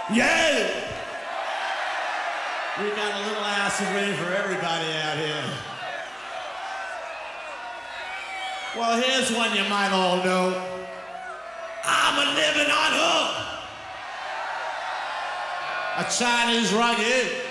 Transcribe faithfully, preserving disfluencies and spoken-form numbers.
Yeah! We got a little acid rain for everybody out here. Well, here's one you might all know. I'm a living on hook. A Chinese rugged